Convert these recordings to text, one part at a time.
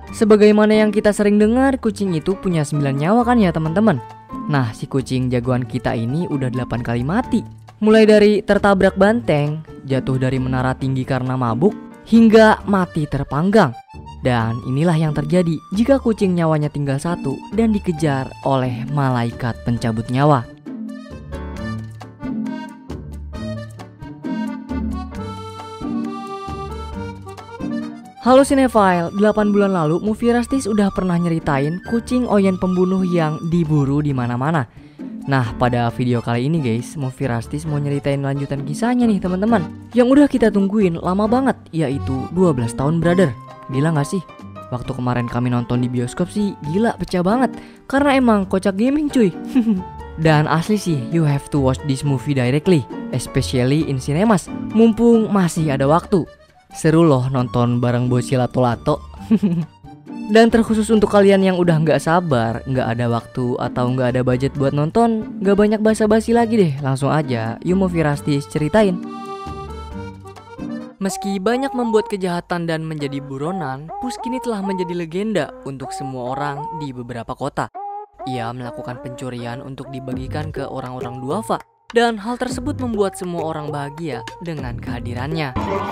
Sebagaimana yang kita sering dengar, kucing itu punya 9 nyawa kan ya teman-teman. Nah, si kucing jagoan kita ini udah 8 kali mati. Mulai dari tertabrak banteng, jatuh dari menara tinggi karena mabuk, hingga mati terpanggang. Dan inilah yang terjadi jika kucing nyawanya tinggal 1 dan dikejar oleh malaikat pencabut nyawa. Halo Cinephile, 8 bulan lalu Movie Rastis udah pernah nyeritain kucing Oyen pembunuh yang diburu di mana-mana. Nah, pada video kali ini guys, Movie Rastis mau nyeritain lanjutan kisahnya nih teman-teman, yang udah kita tungguin lama banget, yaitu 12 tahun brother. Gila gak sih? Waktu kemarin kami nonton di bioskop sih gila pecah banget, karena emang kocak gaming cuy. Dan asli sih, you have to watch this movie directly, especially in cinemas, mumpung masih ada waktu. Seru loh nonton bareng bocil lato-lato. Dan terkhusus untuk kalian yang udah nggak sabar, nggak ada waktu atau nggak ada budget buat nonton, nggak banyak basa-basi lagi deh, langsung aja yuk Movie Rastis ceritain. Meski banyak membuat kejahatan dan menjadi buronan, Pus kini telah menjadi legenda untuk semua orang di beberapa kota. Ia melakukan pencurian untuk dibagikan ke orang-orang duafa, dan hal tersebut membuat semua orang bahagia dengan kehadirannya.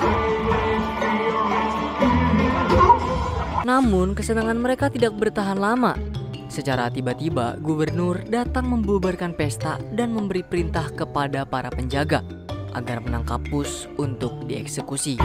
Namun kesenangan mereka tidak bertahan lama. Secara tiba-tiba gubernur datang membubarkan pesta dan memberi perintah kepada para penjaga agar menangkap Pus untuk dieksekusi.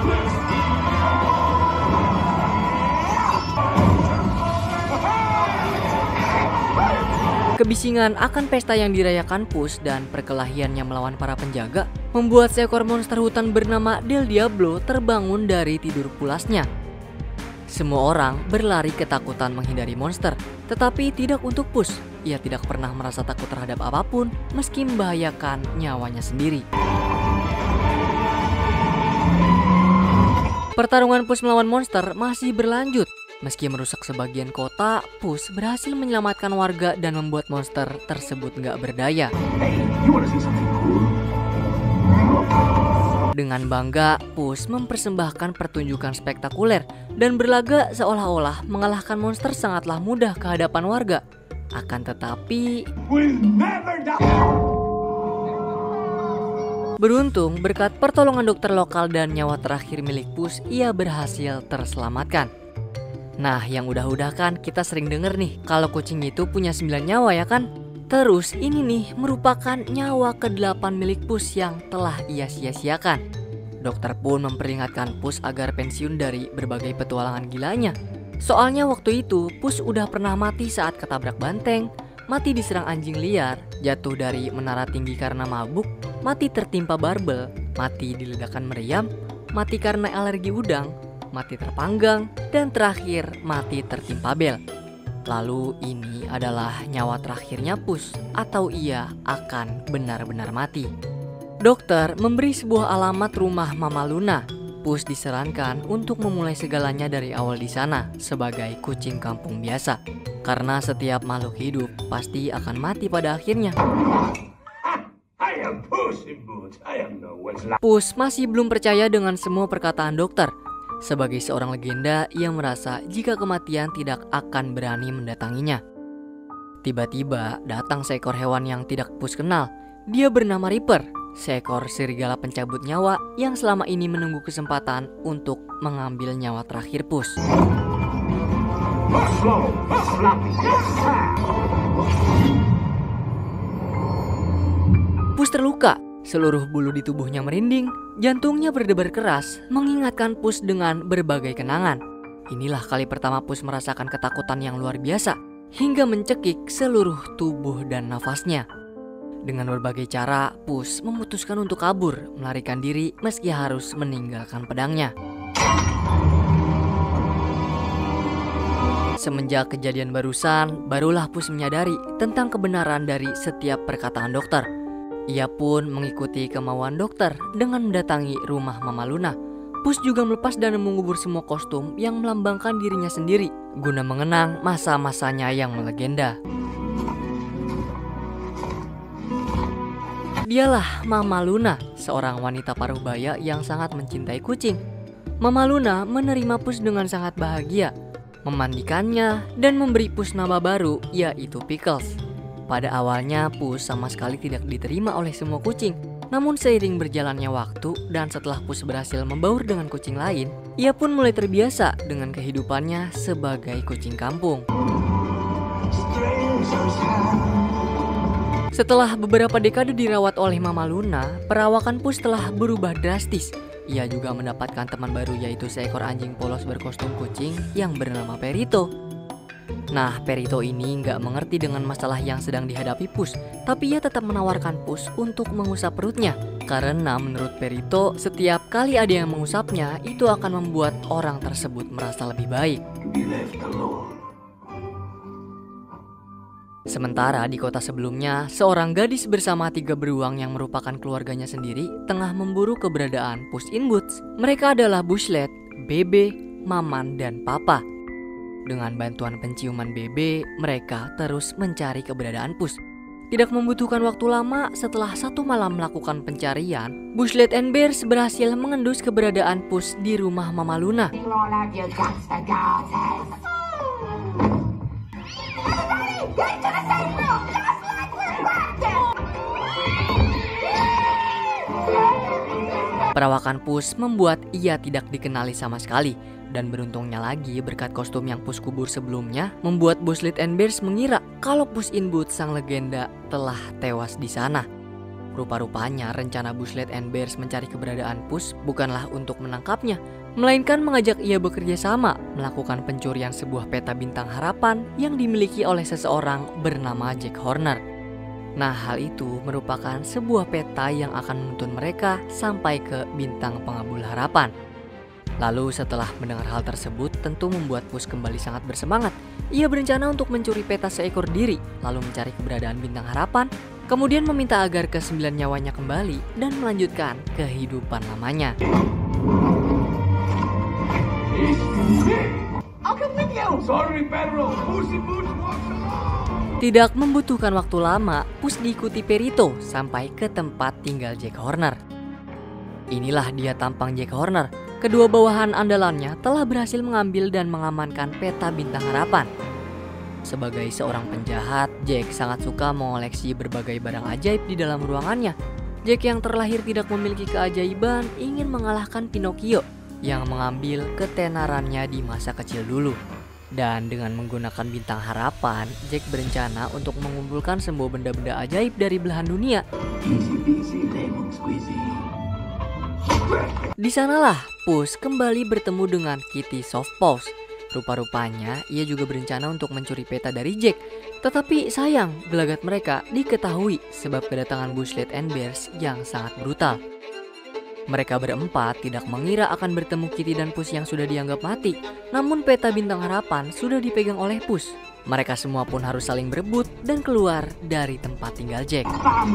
Kebisingan akan pesta yang dirayakan Pus dan perkelahiannya melawan para penjaga membuat seekor monster hutan bernama Del Diablo terbangun dari tidur pulasnya. Semua orang berlari ketakutan menghindari monster, tetapi tidak untuk Pus. Ia tidak pernah merasa takut terhadap apapun meski membahayakan nyawanya sendiri. Pertarungan Pus melawan monster masih berlanjut. Meski merusak sebagian kota, Pus berhasil menyelamatkan warga dan membuat monster tersebut gak berdaya. Dengan bangga, Pus mempersembahkan pertunjukan spektakuler dan berlaga seolah-olah mengalahkan monster sangatlah mudah ke hadapan warga. Akan tetapi, beruntung berkat pertolongan dokter lokal dan nyawa terakhir milik Pus, ia berhasil terselamatkan. Nah, yang udah-udah kan kita sering denger nih kalau kucing itu punya 9 nyawa ya kan? Terus ini nih merupakan nyawa ke-8 milik Pus yang telah ia sia-siakan. Dokter pun memperingatkan Pus agar pensiun dari berbagai petualangan gilanya. Soalnya waktu itu Pus udah pernah mati saat ketabrak banteng, mati diserang anjing liar, jatuh dari menara tinggi karena mabuk, mati tertimpa barbel, mati di ledakan meriam, mati karena alergi udang, mati terpanggang, dan terakhir mati tertimpa bel. Lalu ini adalah nyawa terakhirnya Pus, atau ia akan benar-benar mati. Dokter memberi sebuah alamat rumah Mama Luna. Pus disarankan untuk memulai segalanya dari awal di sana sebagai kucing kampung biasa, karena setiap makhluk hidup pasti akan mati pada akhirnya. Pus masih belum percaya dengan semua perkataan dokter. Sebagai seorang legenda, ia merasa jika kematian tidak akan berani mendatanginya. Tiba-tiba datang seekor hewan yang tidak Pus kenal. Dia bernama Reaper, seekor serigala pencabut nyawa yang selama ini menunggu kesempatan untuk mengambil nyawa terakhir Pus. Pus terluka. Seluruh bulu di tubuhnya merinding, jantungnya berdebar keras, mengingatkan Pus dengan berbagai kenangan. Inilah kali pertama Pus merasakan ketakutan yang luar biasa, hingga mencekik seluruh tubuh dan nafasnya. Dengan berbagai cara, Pus memutuskan untuk kabur, melarikan diri meski harus meninggalkan pedangnya. Semenjak kejadian barusan, barulah Pus menyadari tentang kebenaran dari setiap perkataan dokter. Ia pun mengikuti kemauan dokter dengan mendatangi rumah Mama Luna. Pus juga melepas dan mengubur semua kostum yang melambangkan dirinya sendiri guna mengenang masa-masanya yang melegenda. Dialah Mama Luna, seorang wanita paruh baya yang sangat mencintai kucing. Mama Luna menerima Pus dengan sangat bahagia. memandikannya, dan memberi Puss nama baru, yaitu Pickles. Pada awalnya Puss sama sekali tidak diterima oleh semua kucing. Namun seiring berjalannya waktu dan setelah Puss berhasil membaur dengan kucing lain, ia pun mulai terbiasa dengan kehidupannya sebagai kucing kampung. Setelah beberapa dekade dirawat oleh Mama Luna, perawakan Puss telah berubah drastis. Ia juga mendapatkan teman baru, yaitu seekor anjing polos berkostum kucing yang bernama Perito. Nah, Perito ini nggak mengerti dengan masalah yang sedang dihadapi Puss, tapi ia tetap menawarkan Puss untuk mengusap perutnya. Karena menurut Perito, setiap kali ada yang mengusapnya, itu akan membuat orang tersebut merasa lebih baik. Sementara di kota sebelumnya, seorang gadis bersama 3 beruang yang merupakan keluarganya sendiri tengah memburu keberadaan Puss in Boots. Mereka adalah Bushlet, Bebe, Maman, dan Papa. Dengan bantuan penciuman Bebe, mereka terus mencari keberadaan Puss. Tidak membutuhkan waktu lama, setelah 1 malam melakukan pencarian, Bushlet and Bears berhasil mengendus keberadaan Puss di rumah Mama Luna. Perawakan Puss membuat ia tidak dikenali sama sekali. Dan beruntungnya lagi, berkat kostum yang Puss kubur sebelumnya, membuat Bushlet and Bears mengira kalau Puss in Boots sang legenda telah tewas di sana. Rupa-rupanya rencana Bushlet and Bears mencari keberadaan Puss bukanlah untuk menangkapnya, melainkan mengajak ia bekerja sama melakukan pencurian sebuah peta bintang harapan yang dimiliki oleh seseorang bernama Jack Horner. Nah, hal itu merupakan sebuah peta yang akan menuntun mereka sampai ke bintang pengabul harapan. Lalu setelah mendengar hal tersebut tentu membuat Puss kembali sangat bersemangat. Ia berencana untuk mencuri peta seekor diri, lalu mencari keberadaan bintang harapan, kemudian meminta agar ke-9 nyawanya kembali dan melanjutkan kehidupan lamanya. Tidak membutuhkan waktu lama, Puss diikuti Perito sampai ke tempat tinggal Jack Horner. Inilah dia tampang Jack Horner. Kedua bawahan andalannya telah berhasil mengambil dan mengamankan peta bintang harapan. Sebagai seorang penjahat, Jack sangat suka mengoleksi berbagai barang ajaib di dalam ruangannya. Jack yang terlahir tidak memiliki keajaiban ingin mengalahkan Pinocchio yang mengambil ketenarannya di masa kecil dulu. Dan dengan menggunakan bintang harapan, Jack berencana untuk mengumpulkan semua benda-benda ajaib dari belahan dunia. Di sanalah Puss kembali bertemu dengan Kitty Softpaws. Rupa-rupanya ia juga berencana untuk mencuri peta dari Jack. Tetapi sayang, gelagat mereka diketahui sebab kedatangan Bushlet and Bears yang sangat brutal. Mereka berempat tidak mengira akan bertemu Kitty dan Puss yang sudah dianggap mati. Namun peta bintang harapan sudah dipegang oleh Puss. Mereka semua pun harus saling berebut dan keluar dari tempat tinggal Jack.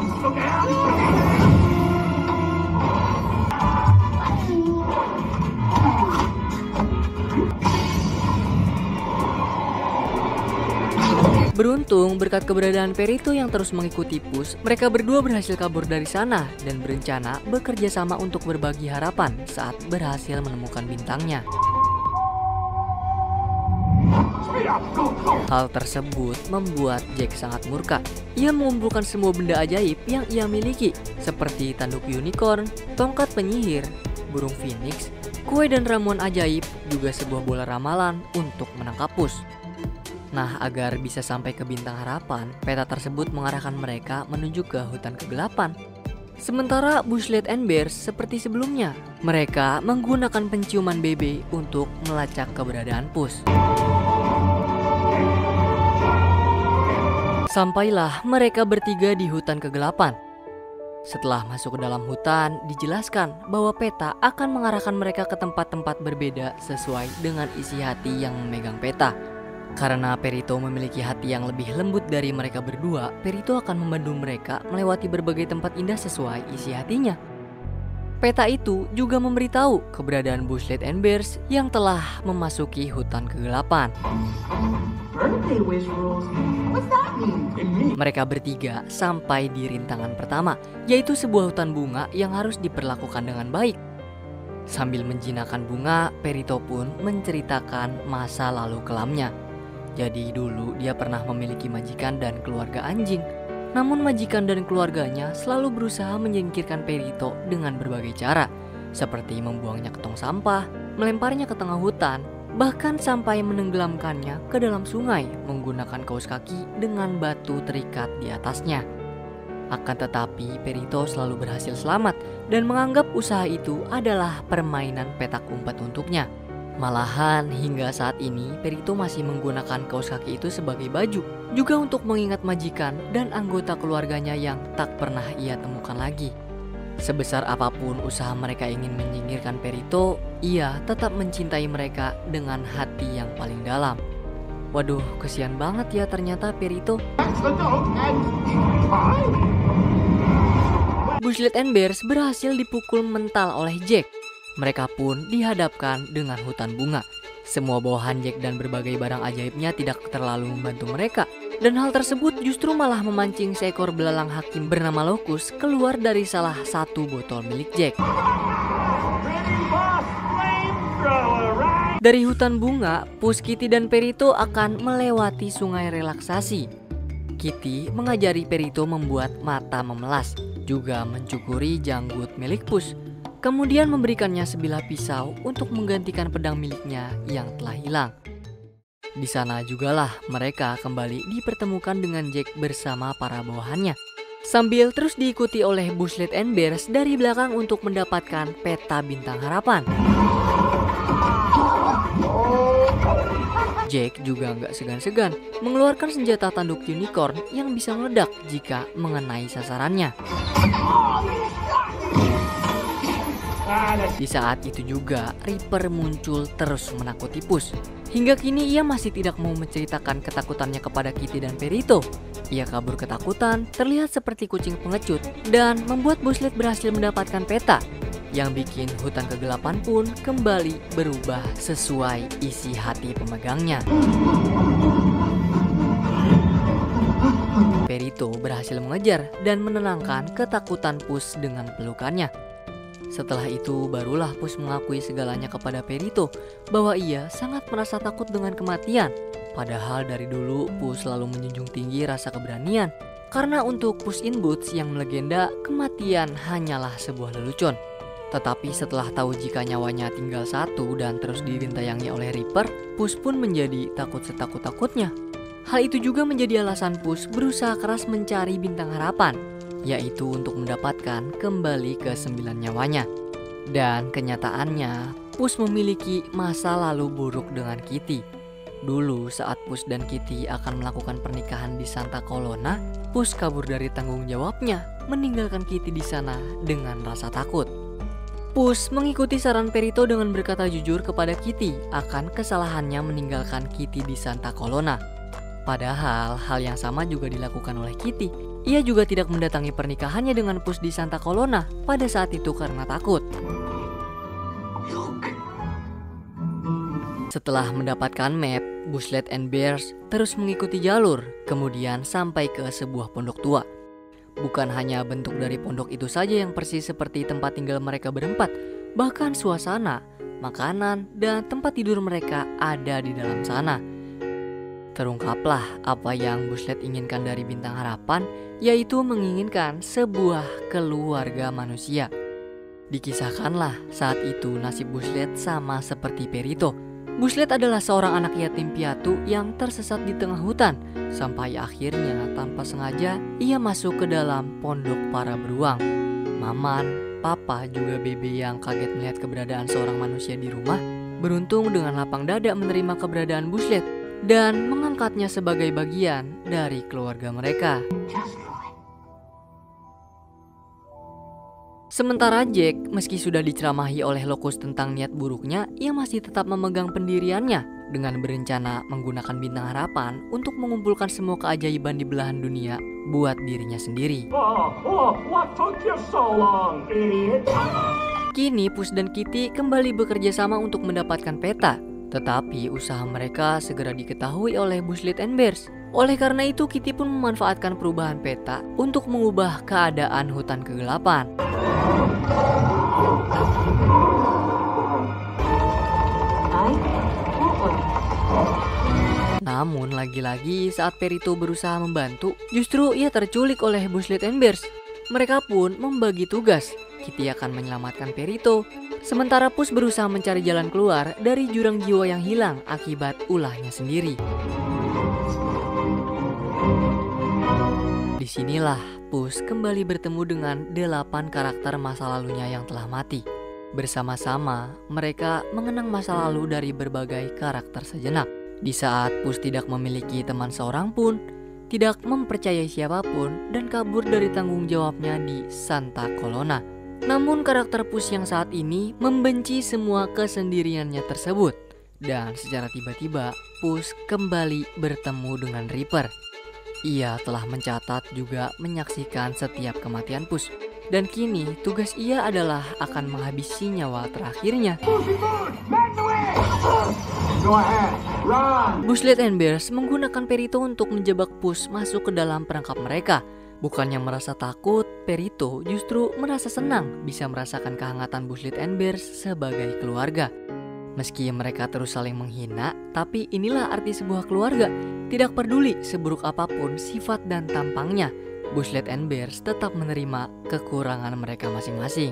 Beruntung berkat keberadaan Perito yang terus mengikuti Puss, mereka berdua berhasil kabur dari sana dan berencana bekerja sama untuk berbagi harapan saat berhasil menemukan bintangnya. Hal tersebut membuat Jack sangat murka. Ia mengumpulkan semua benda ajaib yang ia miliki, seperti tanduk unicorn, tongkat penyihir, burung phoenix, kue dan ramuan ajaib, juga sebuah bola ramalan untuk menangkap Puss. Nah, agar bisa sampai ke bintang harapan, peta tersebut mengarahkan mereka menuju ke hutan kegelapan. Sementara Bushlet and Bears seperti sebelumnya, mereka menggunakan penciuman Bebe untuk melacak keberadaan Puss. Sampailah mereka bertiga di hutan kegelapan. Setelah masuk ke dalam hutan, dijelaskan bahwa peta akan mengarahkan mereka ke tempat-tempat berbeda sesuai dengan isi hati yang memegang peta. Karena Perito memiliki hati yang lebih lembut dari mereka berdua, Perito akan membantu mereka melewati berbagai tempat indah sesuai isi hatinya. Peta itu juga memberitahu keberadaan Bushlet and Bears yang telah memasuki hutan kegelapan. Mereka bertiga sampai di rintangan pertama, yaitu sebuah hutan bunga yang harus diperlakukan dengan baik. Sambil menjinakkan bunga, Perito pun menceritakan masa lalu kelamnya. Jadi dulu dia pernah memiliki majikan dan keluarga anjing. Namun majikan dan keluarganya selalu berusaha menyingkirkan Perito dengan berbagai cara, seperti membuangnya ke tong sampah, melemparnya ke tengah hutan, bahkan sampai menenggelamkannya ke dalam sungai menggunakan kaos kaki dengan batu terikat di atasnya. Akan tetapi Perito selalu berhasil selamat dan menganggap usaha itu adalah permainan petak umpet untuknya. Malahan hingga saat ini Perito masih menggunakan kaos kaki itu sebagai baju, juga untuk mengingat majikan dan anggota keluarganya yang tak pernah ia temukan lagi. Sebesar apapun usaha mereka ingin menyingkirkan Perito, ia tetap mencintai mereka dengan hati yang paling dalam. Waduh, kesian banget ya ternyata Perito. Bushlet and Bears berhasil dipukul mental oleh Jack. Mereka pun dihadapkan dengan hutan bunga. Semua bawahan Jack dan berbagai barang ajaibnya tidak terlalu membantu mereka. Dan hal tersebut justru malah memancing seekor belalang hakim bernama Locus keluar dari salah satu botol milik Jack. Dari hutan bunga, Puss, Kitty, dan Perito akan melewati sungai relaksasi. Kitty mengajari Perito membuat mata memelas, juga mencukuri janggut milik Puss. Kemudian memberikannya sebilah pisau untuk menggantikan pedang miliknya yang telah hilang. Di sana jugalah mereka kembali dipertemukan dengan Jack bersama para bawahannya, sambil terus diikuti oleh Bushlet and Bears dari belakang untuk mendapatkan peta bintang harapan. Jack juga nggak segan-segan mengeluarkan senjata tanduk unicorn yang bisa meledak jika mengenai sasarannya. Di saat itu juga Reaper muncul terus menakuti Puss. Hingga kini ia masih tidak mau menceritakan ketakutannya kepada Kitty dan Perito. Ia kabur ketakutan, terlihat seperti kucing pengecut, dan membuat Bushlet berhasil mendapatkan peta yang bikin hutan kegelapan pun kembali berubah sesuai isi hati pemegangnya. Perito berhasil mengejar dan menenangkan ketakutan Puss dengan pelukannya. Setelah itu barulah Puss mengakui segalanya kepada Perito bahwa ia sangat merasa takut dengan kematian. Padahal dari dulu Puss selalu menjunjung tinggi rasa keberanian. Karena untuk Puss in Boots yang melegenda, kematian hanyalah sebuah lelucon. Tetapi setelah tahu jika nyawanya tinggal satu dan terus dirintayangi oleh Reaper, Puss pun menjadi takut setakut-takutnya. Hal itu juga menjadi alasan Puss berusaha keras mencari bintang harapan, yaitu untuk mendapatkan kembali ke 9 nyawanya. Dan kenyataannya, Puss memiliki masa lalu buruk dengan Kitty. Dulu saat Puss dan Kitty akan melakukan pernikahan di Santa Colonna, Puss kabur dari tanggung jawabnya, meninggalkan Kitty di sana dengan rasa takut. Puss mengikuti saran Perito dengan berkata jujur kepada Kitty akan kesalahannya meninggalkan Kitty di Santa Colonna. Padahal hal yang sama juga dilakukan oleh Kitty. Ia juga tidak mendatangi pernikahannya dengan Puss di Santa Colonna pada saat itu karena takut. Setelah mendapatkan map, Bushlet and Bears terus mengikuti jalur, kemudian sampai ke sebuah pondok tua. Bukan hanya bentuk dari pondok itu saja yang persis seperti tempat tinggal mereka berempat, bahkan suasana, makanan, dan tempat tidur mereka ada di dalam sana. Terungkaplah apa yang Bushlet inginkan dari bintang harapan, yaitu menginginkan sebuah keluarga manusia. Dikisahkanlah saat itu nasib Bushlet sama seperti Perito. Bushlet adalah seorang anak yatim piatu yang tersesat di tengah hutan, sampai akhirnya tanpa sengaja ia masuk ke dalam pondok para beruang. Maman, Papa, juga Bebe yang kaget melihat keberadaan seorang manusia di rumah, beruntung dengan lapang dada menerima keberadaan Bushlet dan mengangkatnya sebagai bagian dari keluarga mereka. Sementara Jack, meski sudah diceramahi oleh Locus tentang niat buruknya, ia masih tetap memegang pendiriannya dengan berencana menggunakan bintang harapan untuk mengumpulkan semua keajaiban di belahan dunia buat dirinya sendiri. What took you so long, idiot? Kini Puss dan Kitty kembali bekerja sama untuk mendapatkan peta. Tetapi usaha mereka segera diketahui oleh Bushlet and Bears. Oleh karena itu Kitty pun memanfaatkan perubahan peta untuk mengubah keadaan hutan kegelapan. Namun lagi-lagi saat Perito berusaha membantu, justru ia terculik oleh Buzzlet and Bears. Mereka pun membagi tugas. Kitty akan menyelamatkan Perito, sementara Puss berusaha mencari jalan keluar dari jurang jiwa yang hilang akibat ulahnya sendiri. Disinilah Puss kembali bertemu dengan 8 karakter masa lalunya yang telah mati. Bersama-sama, mereka mengenang masa lalu dari berbagai karakter sejenak. Di saat Puss tidak memiliki teman seorang pun, tidak mempercayai siapapun, dan kabur dari tanggung jawabnya di Santa Colonna. Namun karakter Puss yang saat ini membenci semua kesendiriannya tersebut. Dan secara tiba-tiba, Puss kembali bertemu dengan Ripper. Ia telah mencatat juga menyaksikan setiap kematian Puss. Dan kini tugas ia adalah akan menghabisi nyawa terakhirnya. Buzzlet and Bears menggunakan Perito untuk menjebak Puss masuk ke dalam perangkap mereka. Bukannya merasa takut, Perito justru merasa senang bisa merasakan kehangatan Buzzlet and Bears sebagai keluarga. Meski mereka terus saling menghina, tapi inilah arti sebuah keluarga. Tidak peduli seburuk apapun sifat dan tampangnya, Buzzlet and Bears tetap menerima kekurangan mereka masing-masing.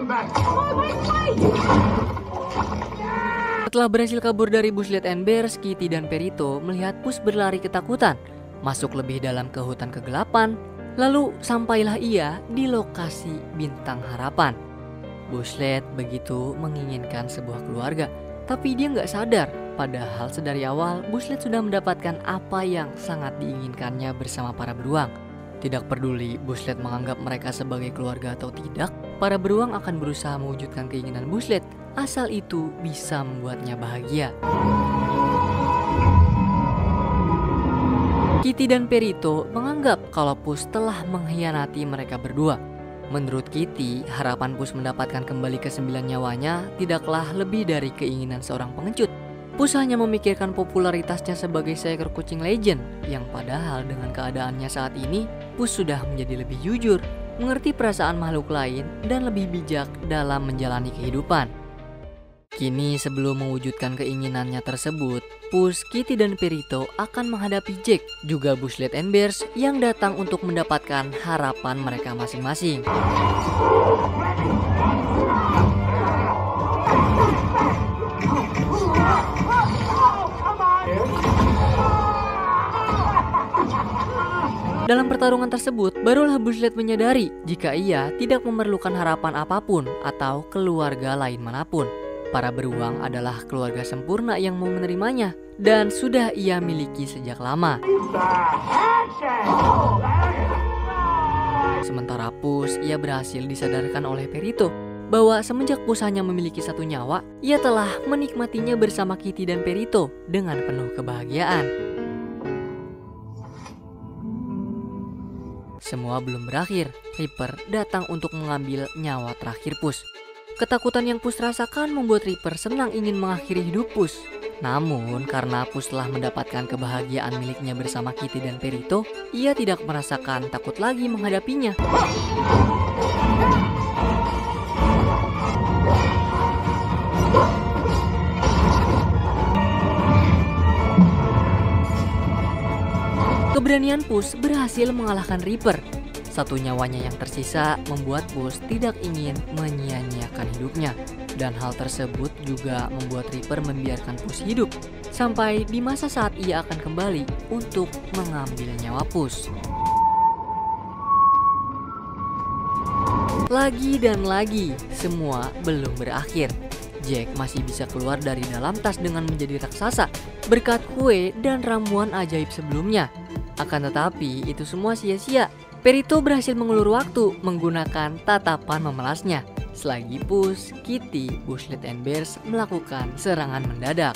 Setelah berhasil kabur dari Buzzlet and Bears, Kitty dan Perito melihat Puss berlari ketakutan, masuk lebih dalam ke hutan kegelapan. Lalu sampailah ia di lokasi Bintang Harapan. Buzzlet begitu menginginkan sebuah keluarga, tapi dia nggak sadar. Padahal sedari awal Buzzlet sudah mendapatkan apa yang sangat diinginkannya bersama para beruang. Tidak peduli Buzzlet menganggap mereka sebagai keluarga atau tidak, para beruang akan berusaha mewujudkan keinginan Buzzlet, asal itu bisa membuatnya bahagia. Kitty dan Perito menganggap kalau Puss telah mengkhianati mereka berdua. Menurut Kitty, harapan Puss mendapatkan kembali ke 9 nyawanya tidaklah lebih dari keinginan seorang pengecut. Puss hanya memikirkan popularitasnya sebagai seekor kucing legend, yang padahal dengan keadaannya saat ini, Puss sudah menjadi lebih jujur, mengerti perasaan makhluk lain, dan lebih bijak dalam menjalani kehidupan. Kini sebelum mewujudkan keinginannya tersebut, Puss, Kitty, dan Perito akan menghadapi Jack, juga Buzzlet and Bears yang datang untuk mendapatkan harapan mereka masing-masing. Dalam pertarungan tersebut, barulah Buzzlet menyadari jika ia tidak memerlukan harapan apapun atau keluarga lain manapun. Para beruang adalah keluarga sempurna yang mau menerimanya, dan sudah ia miliki sejak lama. Sementara Puss, ia berhasil disadarkan oleh Perito bahwa semenjak Puss hanya memiliki 1 nyawa, ia telah menikmatinya bersama Kitty dan Perito dengan penuh kebahagiaan. Semua belum berakhir, Ripper datang untuk mengambil nyawa terakhir Puss. Ketakutan yang Puss rasakan membuat Ripper senang ingin mengakhiri hidup Puss. Namun karena Puss telah mendapatkan kebahagiaan miliknya bersama Kitty dan Perito, ia tidak merasakan takut lagi menghadapinya. Keberanian Puss berhasil mengalahkan Ripper. 1 nyawanya yang tersisa membuat Puss tidak ingin menyia-nyiakan hidupnya. Dan hal tersebut juga membuat Ripper membiarkan Puss hidup sampai di masa saat ia akan kembali untuk mengambil nyawa Puss. Lagi dan lagi, semua belum berakhir. Jack masih bisa keluar dari dalam tas dengan menjadi raksasa berkat kue dan ramuan ajaib sebelumnya. Akan tetapi itu semua sia-sia. Perito berhasil mengulur waktu menggunakan tatapan memelasnya. Selagi Puss, Kitty, Buzzlet and Bears melakukan serangan mendadak.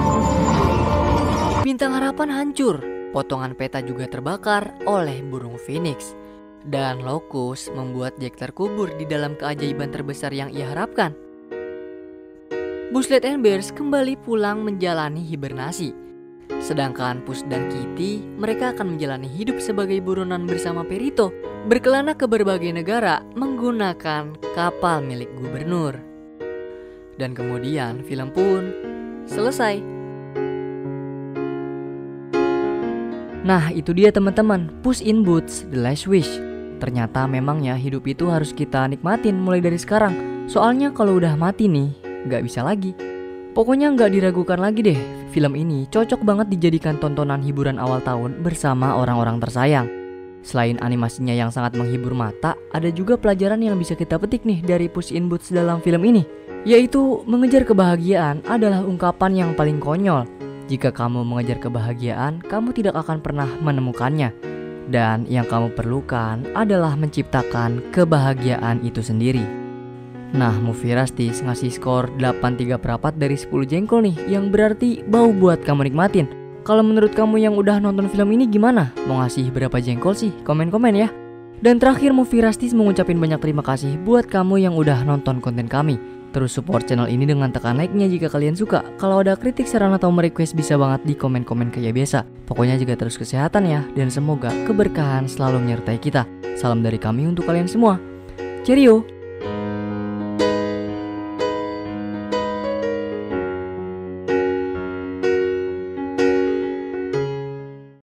Bintang Harapan hancur. Potongan peta juga terbakar oleh burung Phoenix. Dan Locust membuat Jack terkubur di dalam keajaiban terbesar yang ia harapkan. Buzzlet and Bears kembali pulang menjalani hibernasi. Sedangkan Puss dan Kitty, mereka akan menjalani hidup sebagai buronan bersama Perito, berkelana ke berbagai negara menggunakan kapal milik gubernur. Dan kemudian film pun selesai. Nah itu dia teman-teman, Puss in Boots The Last Wish. Ternyata memang ya hidup itu harus kita nikmatin mulai dari sekarang. Soalnya kalau udah mati nih, gak bisa lagi. Pokoknya gak diragukan lagi deh, film ini cocok banget dijadikan tontonan hiburan awal tahun bersama orang-orang tersayang. Selain animasinya yang sangat menghibur mata, ada juga pelajaran yang bisa kita petik nih dari Puss in Boots dalam film ini, yaitu mengejar kebahagiaan adalah ungkapan yang paling konyol. Jika kamu mengejar kebahagiaan, kamu tidak akan pernah menemukannya. Dan yang kamu perlukan adalah menciptakan kebahagiaan itu sendiri. Nah, Movie Rastis ngasih skor 8,3/4 dari 10 jengkol nih, yang berarti bau buat kamu nikmatin. Kalau menurut kamu yang udah nonton film ini gimana? Mau ngasih berapa jengkol sih? Komen-komen ya. Dan terakhir, Movie Rastis mengucapin banyak terima kasih buat kamu yang udah nonton konten kami. Terus support channel ini dengan tekan like-nya jika kalian suka. Kalau ada kritik, saran, atau request bisa banget di komen-komen kayak biasa. Pokoknya juga terus kesehatan ya, dan semoga keberkahan selalu menyertai kita. Salam dari kami untuk kalian semua. Cheerio!